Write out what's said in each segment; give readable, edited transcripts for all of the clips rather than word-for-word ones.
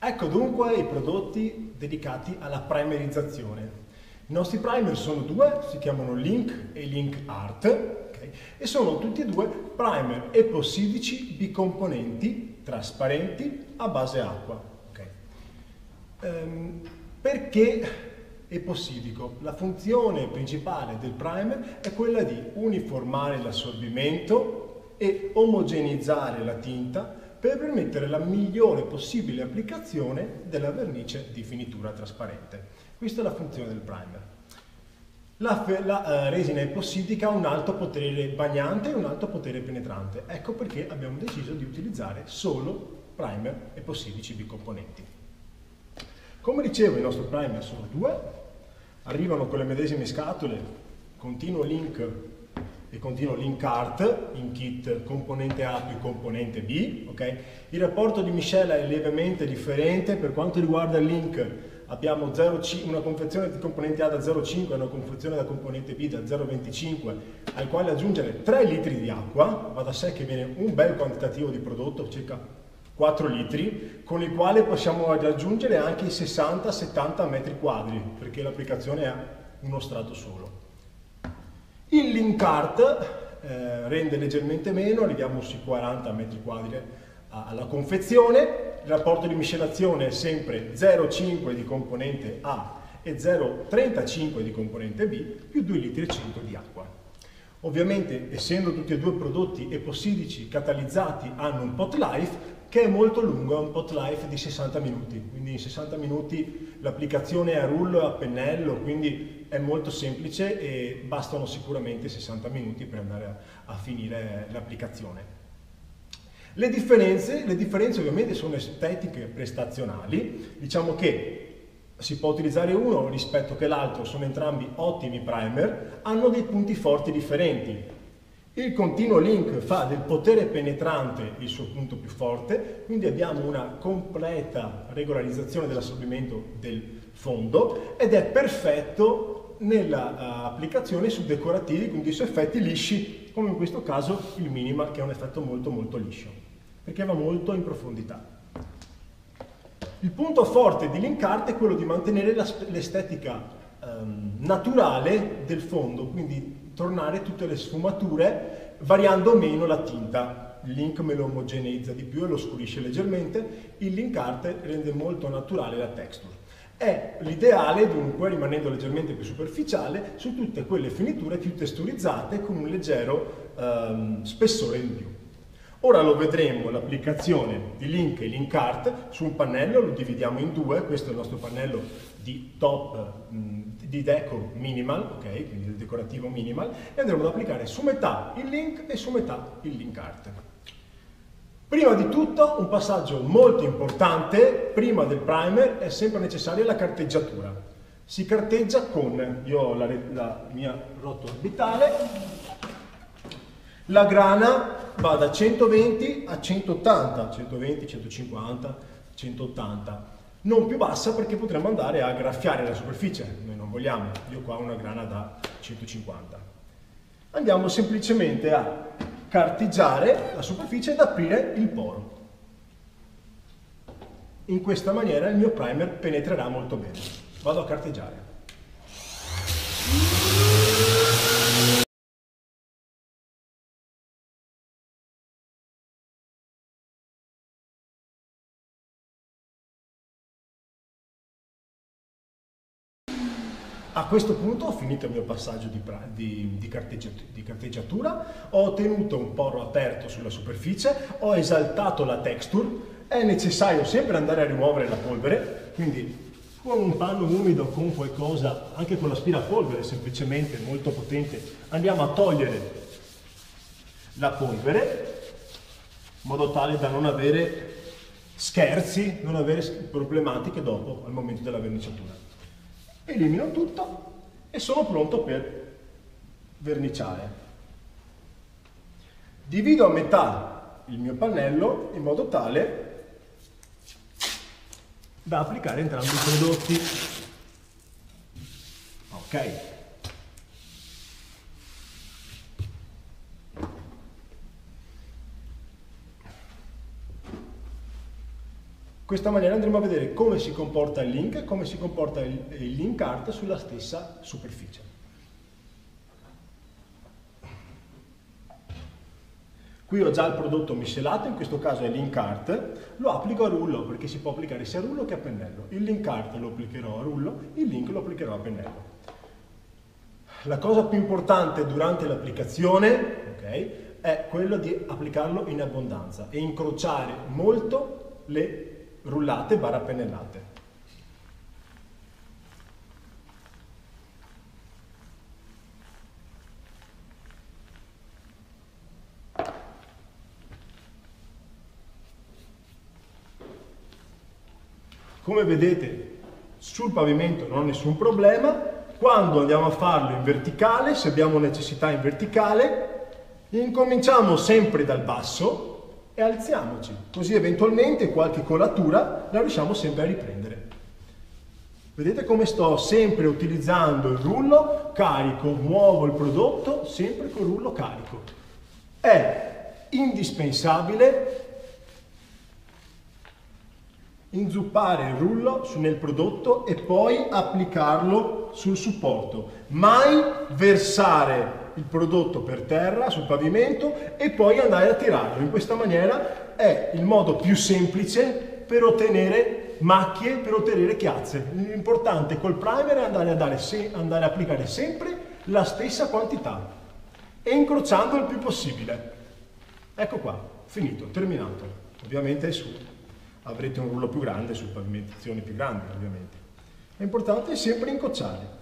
Ecco dunque i prodotti dedicati alla primerizzazione. I nostri primer sono due, si chiamano Link e Link Art, okay? E sono tutti e due primer epossidici bicomponenti trasparenti a base acqua. Okay? Perché epossidico? La funzione principale del primer è quella di uniformare l'assorbimento e omogeneizzare la tinta per permettere la migliore possibile applicazione della vernice di finitura trasparente. Questa è la funzione del primer. La resina epossidica ha un alto potere bagnante e un alto potere penetrante. Ecco perché abbiamo deciso di utilizzare solo primer epossidici bicomponenti. Come dicevo, i nostri primer sono due, arrivano con le medesime scatole, continuo link e continuo link art in kit componente A più componente B. Okay? Il rapporto di miscela è lievemente differente. Per quanto riguarda il link abbiamo una confezione di componente A da 0,5 e una confezione da componente B da 0,25 al quale aggiungere 3 litri di acqua. Va da sé che viene un bel quantitativo di prodotto, circa 4 litri, con il quale possiamo raggiungere anche i 60-70 metri quadri, perché l'applicazione ha uno strato solo. Il link art rende leggermente meno, arriviamo sui 40 metri quadri alla confezione. Il rapporto di miscelazione è sempre 0,5 di componente A e 0,35 di componente B più 2 litri e 100 di acqua. Ovviamente, essendo tutti e due prodotti epossidici catalizzati, hanno un pot life che è molto lungo, è un pot life di 60 minuti, quindi in 60 minuti l'applicazione è a rullo e a pennello, quindi è molto semplice e bastano sicuramente 60 minuti per andare a finire l'applicazione. Le differenze ovviamente sono estetiche e prestazionali. Diciamo che si può utilizzare uno rispetto che l'altro, sono entrambi ottimi primer, hanno dei punti forti differenti. Il continuo link fa del potere penetrante il suo punto più forte, quindi abbiamo una completa regolarizzazione dell'assorbimento del fondo ed è perfetto nell'applicazione su decorativi, quindi su effetti lisci, come in questo caso il minimal, che è un effetto molto liscio, perché va molto in profondità. Il punto forte di link art è quello di mantenere l'estetica naturale del fondo, quindi tornare tutte le sfumature variando meno la tinta. Il link me lo omogeneizza di più e lo scurisce leggermente, il link art rende molto naturale la texture. È l'ideale dunque, rimanendo leggermente più superficiale, su tutte quelle finiture più texturizzate con un leggero spessore in più. Ora lo vedremo l'applicazione di link e link art su un pannello, lo dividiamo in due. Questo è il nostro pannello di top di deco minimal, ok, quindi del decorativo minimal, e andremo ad applicare su metà il link e su metà il link art. Prima di tutto un passaggio molto importante, prima del primer è sempre necessaria la carteggiatura. Si carteggia con, io ho la mia rotola orbitale, la grana va da 120 a 180, 120, 150, 180, non più bassa perché potremmo andare a graffiare la superficie, noi non vogliamo, io qua ho una grana da 150. Andiamo semplicemente a carteggiare la superficie ed aprire il poro. In questa maniera il mio primer penetrerà molto bene. Vado a carteggiare. A questo punto ho finito il mio passaggio di carteggiatura, ho ottenuto un poro aperto sulla superficie, ho esaltato la texture, è necessario sempre andare a rimuovere la polvere, quindi con un panno umido, con qualcosa, anche con l'aspirapolvere semplicemente molto potente, andiamo a togliere la polvere in modo tale da non avere scherzi, non avere problematiche dopo al momento della verniciatura. Elimino tutto e sono pronto per verniciare. Divido a metà il mio pannello in modo tale da applicare entrambi i prodotti. Ok. questa maniera andremo a vedere come si comporta il link e come si comporta il link art sulla stessa superficie. Qui ho già il prodotto miscelato, in questo caso è link art, lo applico a rullo perché si può applicare sia a rullo che a pennello. Il link art lo applicherò a rullo, il link lo applicherò a pennello. La cosa più importante durante l'applicazione, okay, è quello di applicarlo in abbondanza e incrociare molto le rullate barra pennellate. Come vedete sul pavimento non ho nessun problema. Quando andiamo a farlo in verticale, se abbiamo necessità in verticale, incominciamo sempre dal basso e alziamoci, così eventualmente qualche colatura la riusciamo sempre a riprendere. Vedete come sto sempre utilizzando il rullo, carico, muovo il prodotto sempre col rullo carico. È indispensabile inzuppare il rullo nel prodotto e poi applicarlo sul supporto. Mai versare il prodotto per terra, sul pavimento, e poi andare a tirarlo. In questa maniera è il modo più semplice per ottenere macchie, per ottenere chiazze. L'importante col primer è andare a applicare sempre la stessa quantità e incrociando il più possibile. Ecco qua, finito, terminato. Ovviamente avrete un rullo più grande su pavimentazioni più grandi, ovviamente. L'importante è sempre incrociare.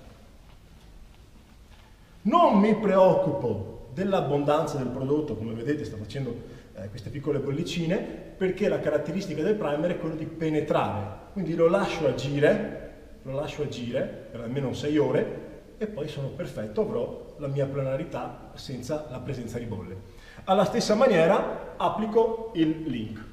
Non mi preoccupo dell'abbondanza del prodotto, come vedete sto facendo queste piccole bollicine, perché la caratteristica del primer è quella di penetrare. Quindi lo lascio agire per almeno 6 ore e poi sono perfetto, avrò la mia planarità senza la presenza di bolle. Alla stessa maniera applico il link.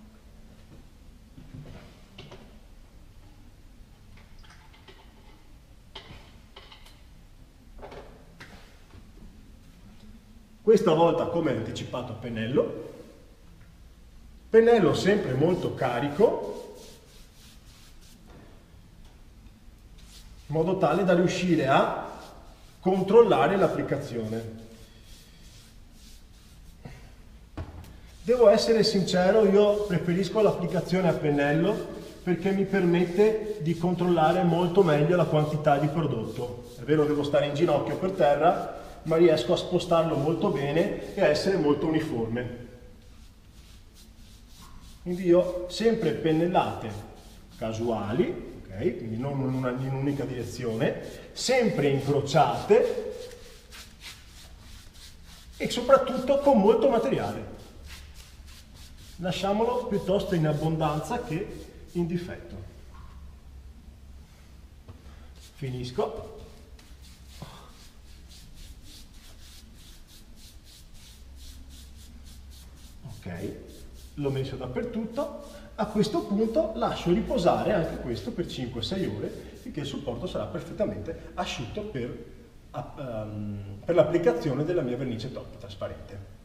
Questa volta, come anticipato, pennello sempre molto carico, in modo tale da riuscire a controllare l'applicazione. Devo essere sincero, io preferisco l'applicazione a pennello perché mi permette di controllare molto meglio la quantità di prodotto. È vero, devo stare in ginocchio per terra, ma riesco a spostarlo molto bene e a essere molto uniforme. Quindi io sempre pennellate casuali, ok? Quindi non in un'unica direzione, sempre incrociate e soprattutto con molto materiale. Lasciamolo piuttosto in abbondanza che in difetto. Finisco. Ok, l'ho messo dappertutto. A questo punto lascio riposare anche questo per 5-6 ore finché il supporto sarà perfettamente asciutto per l'applicazione della mia vernice top trasparente.